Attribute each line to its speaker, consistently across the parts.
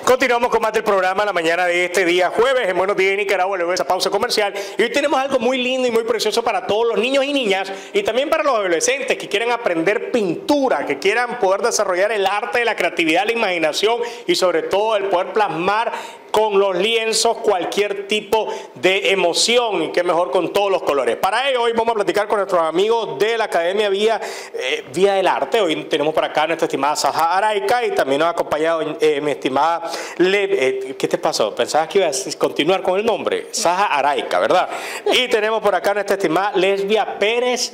Speaker 1: Continuamos con más del programa la mañana de este día jueves en Buenos Días Nicaragua, luego de esa pausa comercial. Y hoy tenemos algo muy lindo y muy precioso para todos los niños y niñas y también para los adolescentes que quieran aprender pintura, que quieran poder desarrollar el arte, la creatividad, la imaginación y sobre todo el poder plasmar con los lienzos cualquier tipo de emoción y qué mejor con todos los colores. Para ello hoy vamos a platicar con nuestros amigos de la Academia Vía del Arte. Hoy tenemos por acá a nuestra estimada Saja Araica y también nos ha acompañado mi estimada ¿qué te pasó? ¿Pensabas que ibas a continuar con el nombre? Saja Araica, ¿verdad? Y tenemos por acá a nuestra estimada Lesbia Pérez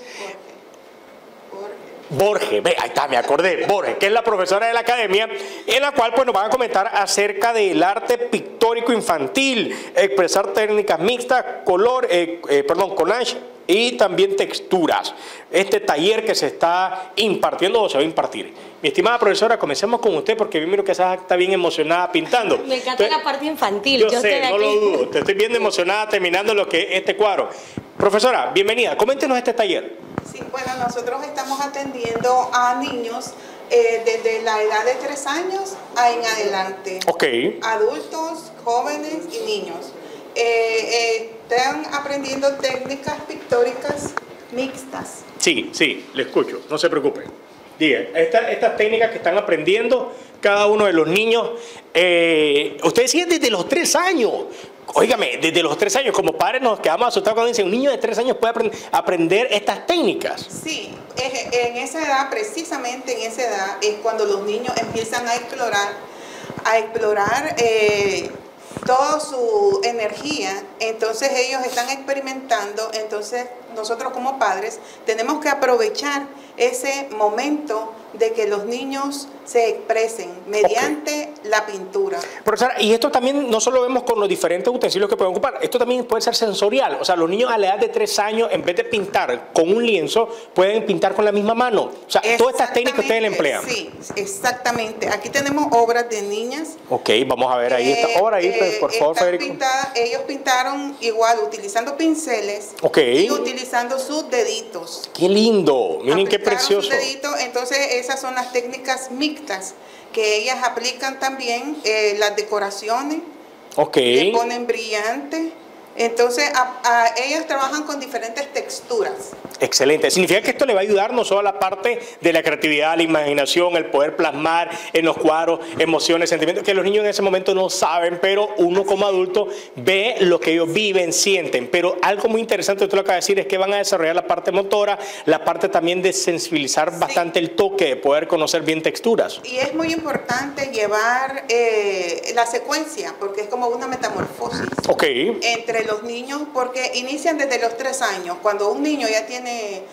Speaker 1: Borges, ahí está, me acordé, Borges, que es la profesora de la academia, en la cual pues nos van a comentar acerca del arte pictórico infantil, expresar técnicas mixtas, collage y también texturas. Este taller que se está impartiendo o se va a impartir. Mi estimada profesora, comencemos con usted porque miro que esa está bien emocionada pintando.
Speaker 2: Me encanta la parte infantil.
Speaker 1: Yo sé, no lo dudo, te estoy viendo emocionada terminando lo que es este cuadro. Profesora, bienvenida, coméntenos este taller.
Speaker 3: Sí, bueno, nosotros estamos atendiendo a niños desde la edad de 3 años en adelante.
Speaker 1: Ok.
Speaker 3: Adultos, jóvenes y niños. Están aprendiendo técnicas pictóricas mixtas.
Speaker 1: Sí, le escucho, no se preocupe. Diga, estas técnicas que están aprendiendo cada uno de los niños, ustedes siguen desde los 3 años. Óigame, desde los 3 años, como padres nos quedamos asustados cuando dicen un niño de 3 años puede aprender estas técnicas.
Speaker 3: Sí, en esa edad, precisamente en esa edad, es cuando los niños empiezan a explorar toda su energía. Entonces ellos están experimentando, entonces nosotros como padres tenemos que aprovechar ese momento de que los niños se expresen mediante la pintura.
Speaker 1: Profesora, y esto también no solo vemos con los diferentes utensilios que pueden ocupar, esto también puede ser sensorial. O sea, los niños a la edad de 3 años, en vez de pintar con un lienzo, pueden pintar con la misma mano. O sea, todas estas técnicas ustedes le emplean.
Speaker 3: Sí, exactamente. Aquí tenemos obras de niñas.
Speaker 1: Ok, vamos a ver ahí esta obra, ahí, por favor, Federico.
Speaker 3: Ellos pintaron igual, utilizando pinceles y utilizando sus deditos.
Speaker 1: ¡Qué lindo! Miren qué precioso.
Speaker 3: Sus deditos. Entonces, esas son las técnicas mixtas que ellas aplican también, las decoraciones, le ponen brillante. Entonces, ellas trabajan con diferentes texturas.
Speaker 1: Excelente. Significa que esto le va a ayudar no solo a la parte de la creatividad, la imaginación, el poder plasmar en los cuadros emociones, sentimientos, que los niños en ese momento no saben, pero uno como adulto ve lo que ellos viven, sienten. Pero algo muy interesante que usted lo acaba de decir es que van a desarrollar la parte motora, la parte también de sensibilizar bastante el toque, de poder conocer bien texturas.
Speaker 3: Y es muy importante llevar la secuencia, porque es como una metamorfosis entre los niños, porque inician desde los 3 años. Cuando un niño ya tiene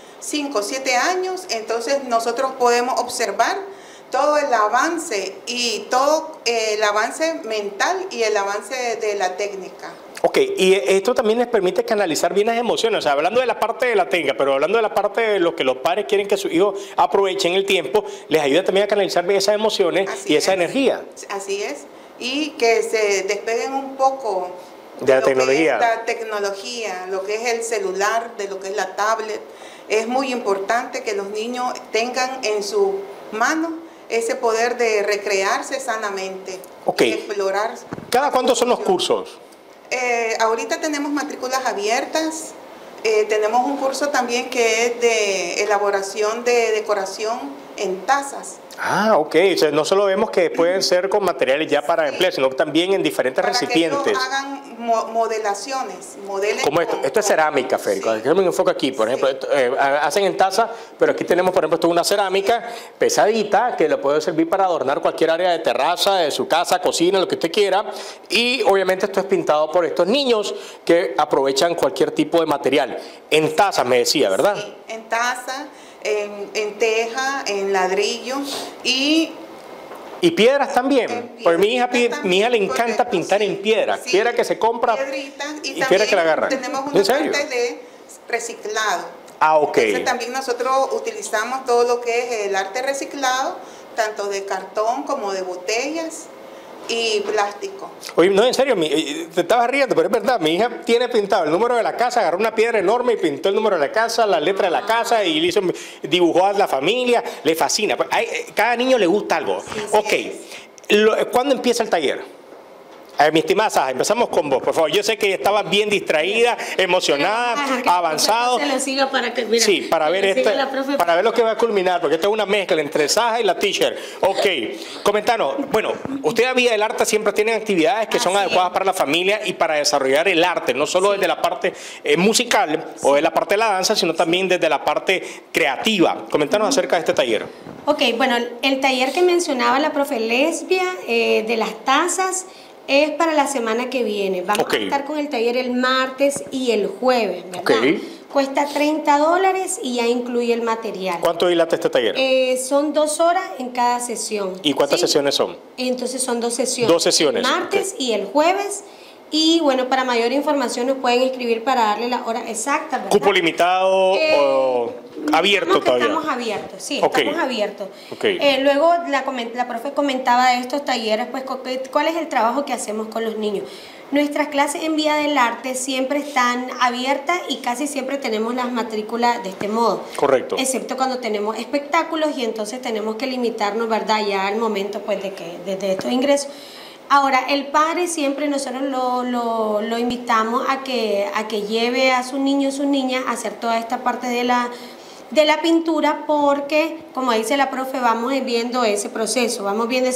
Speaker 3: 5 o 7 años, entonces nosotros podemos observar todo el avance y todo el avance mental y el avance de la técnica.
Speaker 1: Ok, y esto también les permite canalizar bien las emociones, o sea, hablando de la parte de la técnica, pero hablando de la parte de lo que los padres quieren que sus hijos aprovechen el tiempo, les ayuda también a canalizar bien esas emociones y esa energía.
Speaker 3: Así es, y que se despeguen un poco
Speaker 1: de la tecnología.
Speaker 3: La tecnología, lo que es el celular, de lo que es la tablet. Es muy importante que los niños tengan en su mano ese poder de recrearse sanamente y explorar.
Speaker 1: ¿Cada cuánto son los cursos?
Speaker 3: Ahorita tenemos matrículas abiertas. Tenemos un curso también que es de elaboración de decoración en tazas.
Speaker 1: Ah, ok. O sea, no solo vemos que pueden ser con materiales ya para emplear, sino también en diferentes recipientes.
Speaker 3: Que ellos hagan modelaciones.
Speaker 1: Como esto. Esto es cerámica, Federico. Déjame un enfoque aquí. Por ejemplo, hacen en taza, pero aquí tenemos, por ejemplo, una cerámica pesadita que le puede servir para adornar cualquier área de terraza, de su casa, cocina, lo que usted quiera. Y obviamente esto es pintado por estos niños que aprovechan cualquier tipo de material. En taza, me decía, ¿verdad?
Speaker 3: Sí, en taza. En teja, en ladrillo y
Speaker 1: piedras también. Pues mi hija le encanta pintar en piedra. Piedra que se compra y piedra que la agarran.
Speaker 3: Tenemos una parte de reciclado.
Speaker 1: Ah, ok.
Speaker 3: Entonces también nosotros utilizamos todo lo que es el arte reciclado, tanto de cartón como de botellas y plástico.
Speaker 1: Oye, no, en serio, te estabas riendo, pero es verdad, mi hija tiene pintado el número de la casa, agarró una piedra enorme y pintó el número de la casa, la letra de la casa y dibujó a la familia, le fascina. Cada niño le gusta algo.
Speaker 3: Sí,
Speaker 1: ok,
Speaker 3: sí.
Speaker 1: ¿Cuándo empieza el taller? Mi estimada Saja, empezamos con vos, por favor. Yo sé que estabas bien distraída, emocionada, avanzado.
Speaker 2: Se lo siga para que, mira,
Speaker 1: sí, para ver para ver lo que va a culminar, porque esta es una mezcla entre Saja y la teacher. Ok, comentanos. Bueno, ustedes a Vía del Arte siempre tienen actividades que son adecuadas para la familia y para desarrollar el arte, no solo desde la parte musical o de la parte de la danza, sino también desde la parte creativa. Comentanos acerca de este taller.
Speaker 2: Ok, bueno, el taller que mencionaba la profe Lesbia de las tazas es para la semana que viene. Vamos a estar con el taller el martes y el jueves, ¿verdad? Cuesta $30 y ya incluye el material.
Speaker 1: ¿Cuánto dilata este taller?
Speaker 2: Son 2 horas en cada sesión.
Speaker 1: ¿Y cuántas sesiones son?
Speaker 2: Entonces son 2 sesiones.
Speaker 1: 2 sesiones.
Speaker 2: El martes y el jueves. Y bueno, para mayor información nos pueden escribir para darle la hora exacta, ¿verdad?
Speaker 1: ¿Cupo limitado o abierto todavía?
Speaker 2: Estamos abiertos, sí,
Speaker 1: okay.
Speaker 2: Estamos abiertos.
Speaker 1: Okay.
Speaker 2: Luego la profe comentaba de estos talleres, pues cuál es el trabajo que hacemos con los niños. Nuestras clases en Vía del Arte siempre están abiertas y casi siempre tenemos las matrículas de este modo.
Speaker 1: Correcto.
Speaker 2: Excepto cuando tenemos espectáculos y entonces tenemos que limitarnos, ¿verdad? Ya al momento pues de estos ingresos. Ahora, el padre siempre nosotros lo invitamos a que lleve a su niño o su niña a hacer toda esta parte de la pintura porque, como dice la profe, vamos viendo ese proceso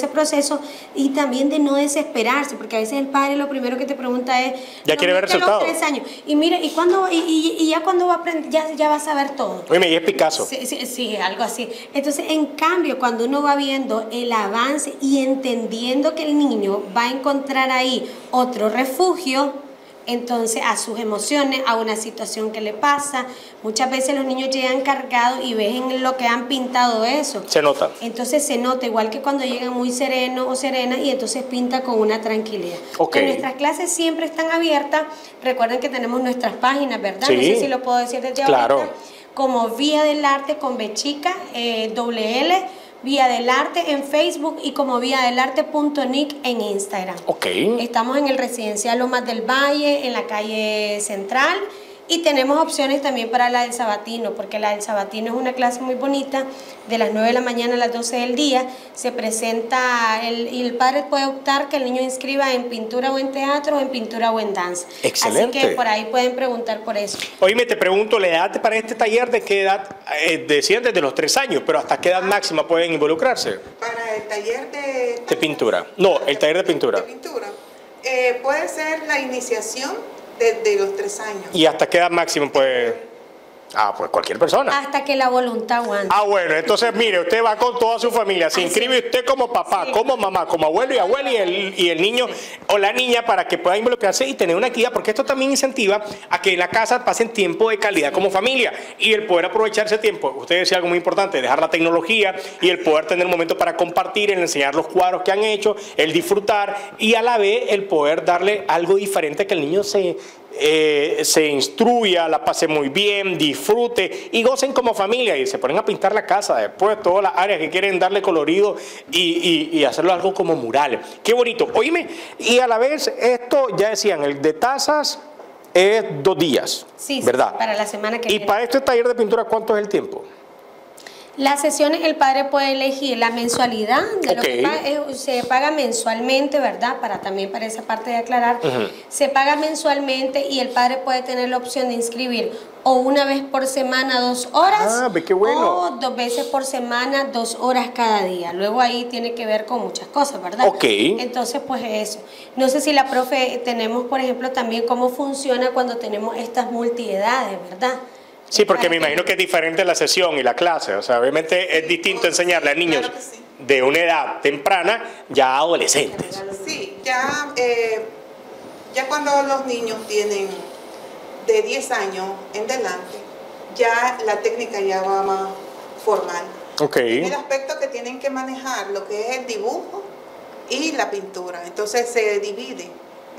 Speaker 2: y también de no desesperarse, porque a veces el padre lo primero que te pregunta es...
Speaker 1: Ya quiere ver resultados.
Speaker 2: 3 años. Y mira, ¿y cuándo y ya cuando va a aprender, ya va a saber todo?
Speaker 1: Oye, y es Picasso.
Speaker 2: Sí, algo así. Entonces, en cambio, cuando uno va viendo el avance y entendiendo que el niño va a encontrar ahí otro refugio, entonces a sus emociones, a una situación que le pasa. Muchas veces los niños llegan cargados y ven lo que han pintado eso.
Speaker 1: Se nota.
Speaker 2: Entonces se nota, igual que cuando llegan muy serenos o serenas y entonces pinta con una tranquilidad.
Speaker 1: Okay.
Speaker 2: Nuestras clases siempre están abiertas. Recuerden que tenemos nuestras páginas, ¿verdad?
Speaker 1: Sí.
Speaker 2: No sé si lo puedo decir desde ahorita. Como Vía del Arte con B chica, doble L, Vía del Arte en Facebook y como viadelarte.nic en Instagram. Estamos en el Residencial Lomas del Valle, en la calle Central. Y tenemos opciones también para la del Sabatino, porque la del Sabatino es una clase muy bonita, de las 9 de la mañana a las 12 del día. Se presenta, y el padre puede optar que el niño inscriba en pintura o en teatro, o en pintura o en danza.
Speaker 1: Excelente.
Speaker 2: Así que por ahí pueden preguntar por eso.
Speaker 1: Oíme, te pregunto, ¿la edad para este taller de qué edad? Decían desde los 3 años, pero ¿hasta qué edad máxima pueden involucrarse?
Speaker 3: Para el taller de
Speaker 1: pintura. No, el taller de pintura.
Speaker 3: De pintura. Puede ser la iniciación desde los 3 años.
Speaker 1: ¿Y hasta qué edad máximo puede? Pues cualquier persona.
Speaker 2: Hasta que la voluntad aguante.
Speaker 1: Bueno, entonces mire, usted va con toda su familia, se inscribe usted como papá, como mamá, como abuelo y abuela y el niño o la niña para que pueda involucrarse y tener una actividad, porque esto también incentiva a que en la casa pasen tiempo de calidad como familia y el poder aprovechar ese tiempo. Usted decía algo muy importante, dejar la tecnología y el poder tener un momento para compartir, el enseñar los cuadros que han hecho, el disfrutar y a la vez el poder darle algo diferente que el niño se instruya, la pase muy bien, disfrute y gocen como familia y se ponen a pintar la casa después, todas las áreas que quieren darle colorido y hacerlo algo como mural. Qué bonito. Oíme, y a la vez esto, ya decían, el de tazas es 2 días,
Speaker 2: sí,
Speaker 1: ¿verdad?
Speaker 2: Para la semana que viene.
Speaker 1: Y para este taller de pintura, ¿cuánto es el tiempo?
Speaker 2: Las sesiones el padre puede elegir la mensualidad, de lo que se paga mensualmente, ¿verdad? También para esa parte de aclarar, se paga mensualmente y el padre puede tener la opción de inscribir o una vez por semana 2 horas
Speaker 1: qué bueno.
Speaker 2: o 2 veces por semana 2 horas cada día. Luego ahí tiene que ver con muchas cosas, ¿verdad? Entonces, pues eso. No sé si la profe tenemos, por ejemplo, también cómo funciona cuando tenemos estas multiedades, ¿verdad?
Speaker 1: Sí, porque me imagino que es diferente la sesión y la clase. O sea, obviamente es distinto enseñarle a niños de una edad temprana ya a adolescentes.
Speaker 3: Sí, ya cuando los niños tienen de 10 años en delante, ya la técnica ya va más formal. En el aspecto que tienen que manejar lo que es el dibujo y la pintura. Entonces se divide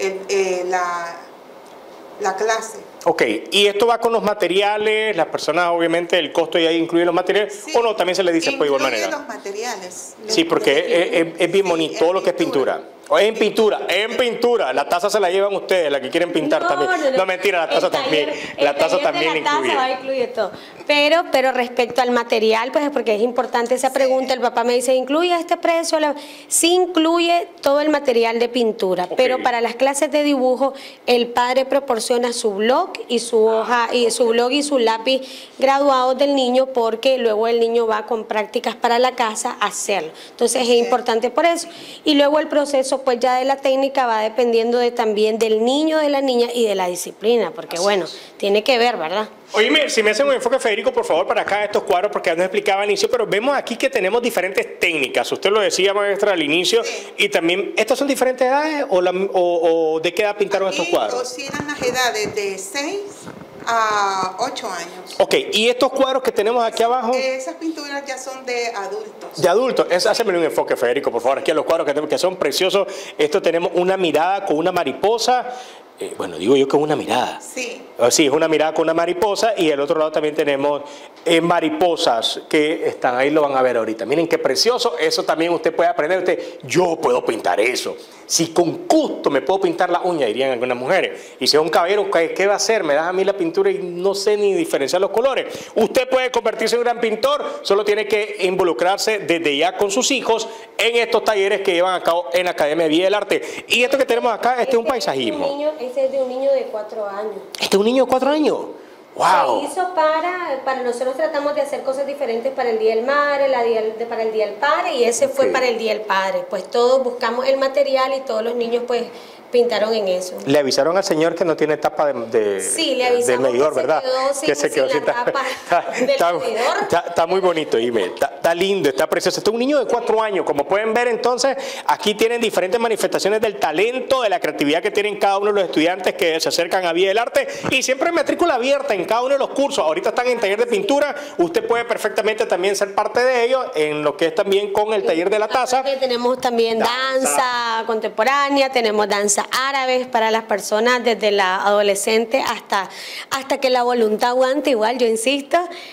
Speaker 3: la clase.
Speaker 1: ¿Y esto va con los materiales? Las personas, obviamente, el costo ya incluye los materiales, ¿o no? También se le dice por igual manera.
Speaker 3: Los materiales.
Speaker 1: Sí, porque es bien bonito todo lo que es pintura. En pintura. La taza se la llevan ustedes, la que quieren pintar también. No, mentira, la taza también. La taza también
Speaker 2: incluye todo. Pero respecto al material, pues porque es importante esa pregunta, el papá me dice, ¿incluye este precio? Sí incluye todo el material de pintura, pero para las clases de dibujo, el padre proporciona su blog y su hoja, y su blog y su lápiz graduados del niño, porque luego el niño va con prácticas para la casa a hacerlo. Entonces es importante por eso. Y luego el proceso pues ya de la técnica va dependiendo también del niño, de la niña y de la disciplina, porque bueno, tiene que ver, ¿verdad?
Speaker 1: Oíme, si me hacen un enfoque, Federico, por favor, para acá estos cuadros, porque ya nos explicaba al inicio, pero vemos aquí que tenemos diferentes técnicas. Usted lo decía, maestra, al inicio, y también, ¿estas son diferentes edades o de qué edad pintaron estos cuadros?
Speaker 3: Oscilan las edades de 6 a 8 años.
Speaker 1: Ok, ¿y estos cuadros que tenemos aquí abajo?
Speaker 3: Esas pinturas ya son de adultos.
Speaker 1: De adultos. Háceme un enfoque, Federico, por favor. Aquí a los cuadros que tenemos, que son preciosos. Esto tenemos una mirada con una mariposa. Bueno, digo yo que es una mirada.
Speaker 3: Sí.
Speaker 1: Sí, es una mirada con una mariposa, y al otro lado también tenemos mariposas que están ahí, lo van a ver ahorita. Miren qué precioso, eso también usted puede aprender. Yo puedo pintar eso. Si con gusto me puedo pintar la uña, dirían algunas mujeres. Y si es un caballero, ¿qué va a hacer? Me das a mí la pintura y no sé ni diferenciar los colores. Usted puede convertirse en un gran pintor, solo tiene que involucrarse desde ya con sus hijos en estos talleres que llevan a cabo en la Academia de Vía del Arte. Y esto que tenemos acá, este es un paisajismo.
Speaker 2: Este es de un niño de 4 años.
Speaker 1: ¿Este es un niño de 4 años? ¡Wow!
Speaker 2: Se hizo para nosotros tratamos de hacer cosas diferentes para el Día del Madre, para el Día del Padre, y ese fue para el Día del Padre. Pues todos buscamos el material y todos los niños pues pintaron en eso.
Speaker 1: Le avisaron al señor que no tiene tapa
Speaker 2: sí, le avisamos
Speaker 1: del medidor, ¿verdad?
Speaker 2: Que se quedó sin tapa del medidor.
Speaker 1: Está muy bonito, Ime. Está lindo, está precioso. Este es un niño de 4 años. Como pueden ver, entonces, aquí tienen diferentes manifestaciones del talento, de la creatividad que tienen cada uno de los estudiantes que se acercan a Vía del Arte, y siempre matrícula abierta en cada uno de los cursos. Ahorita están en taller de pintura. Usted puede perfectamente también ser parte de ellos en lo que es también con el taller de la taza.
Speaker 2: Tenemos también danza contemporánea, tenemos danza árabes para las personas desde la adolescente hasta que la voluntad aguante, igual yo insisto.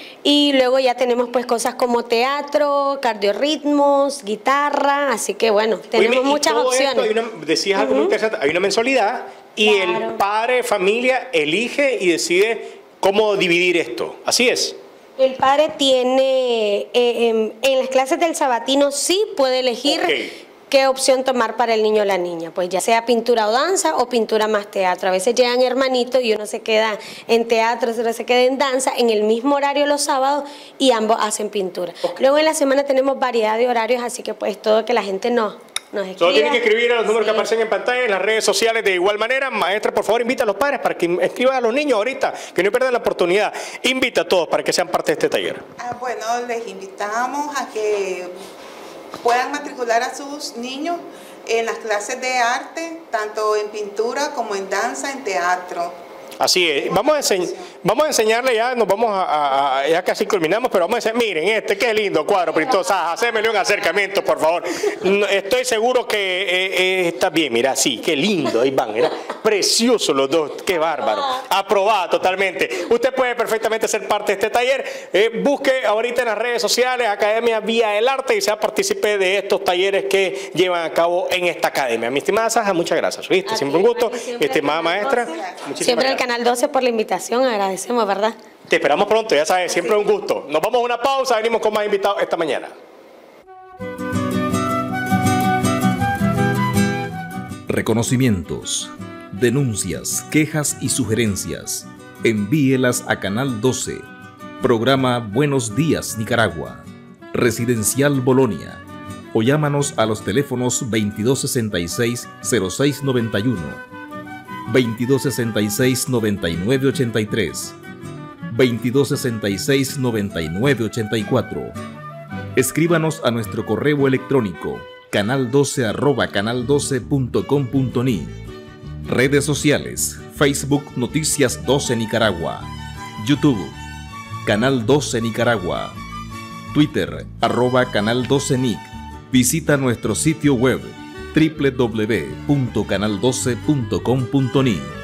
Speaker 2: Y luego ya tenemos pues cosas como teatro, cardiorritmos, guitarra, así que bueno, tenemos muchas opciones.
Speaker 1: Decías algo muy interesante, hay una mensualidad y el padre de familia elige y decide cómo dividir esto, ¿así es?
Speaker 2: El padre tiene, en las clases del sabatino sí puede elegir qué opción tomar para el niño o la niña, pues ya sea pintura o danza o pintura más teatro. A veces llegan hermanitos y uno se queda en teatro, otro se queda en danza en el mismo horario los sábados y ambos hacen pintura. Luego en la semana tenemos variedad de horarios, así que pues todo que la gente nos escriba.
Speaker 1: Solo tienen que escribir a los números que aparecen en pantalla, en las redes sociales de igual manera. Maestra, por favor, invita a los padres para que escriban a los niños ahorita, que no pierdan la oportunidad. Invita a todos para que sean parte de este taller.
Speaker 3: Bueno, les invitamos a que puedan matricular a sus niños en las clases de arte, tanto en pintura como en danza, en teatro.
Speaker 1: Así es. Vamos a enseñarle ya, ya casi culminamos, pero vamos a enseñar, miren qué lindo cuadro, Pristosa, hacémele un acercamiento, por favor. Estoy seguro que está bien, mira, sí, qué lindo, ahí van, mira, preciosos los dos, qué bárbaro. Aprobado totalmente. Usted puede perfectamente ser parte de este taller. Busque ahorita en las redes sociales Academia Vía del Arte y sea partícipe de estos talleres que llevan a cabo en esta academia. Mi estimada Saja, muchas gracias. ¿Viste? Siempre un gusto. Estimada maestra, muchísimas gracias.
Speaker 2: Canal 12 por la invitación, agradecemos, ¿verdad?
Speaker 1: Te esperamos pronto, ya sabes, siempre un gusto. Nos vamos a una pausa, venimos con más invitados esta mañana.
Speaker 4: Reconocimientos, denuncias, quejas y sugerencias. Envíelas a Canal 12. Programa Buenos Días Nicaragua. Residencial Bolonia. O llámanos a los teléfonos 2266-0691. 2266-9983, 2266-9984. Escríbanos a nuestro correo electrónico canal12@canal12.com.ni. Redes sociales: Facebook Noticias 12 Nicaragua, YouTube Canal 12 Nicaragua, Twitter @Canal 12 Nic. Visita nuestro sitio web www.canal12.com.ni.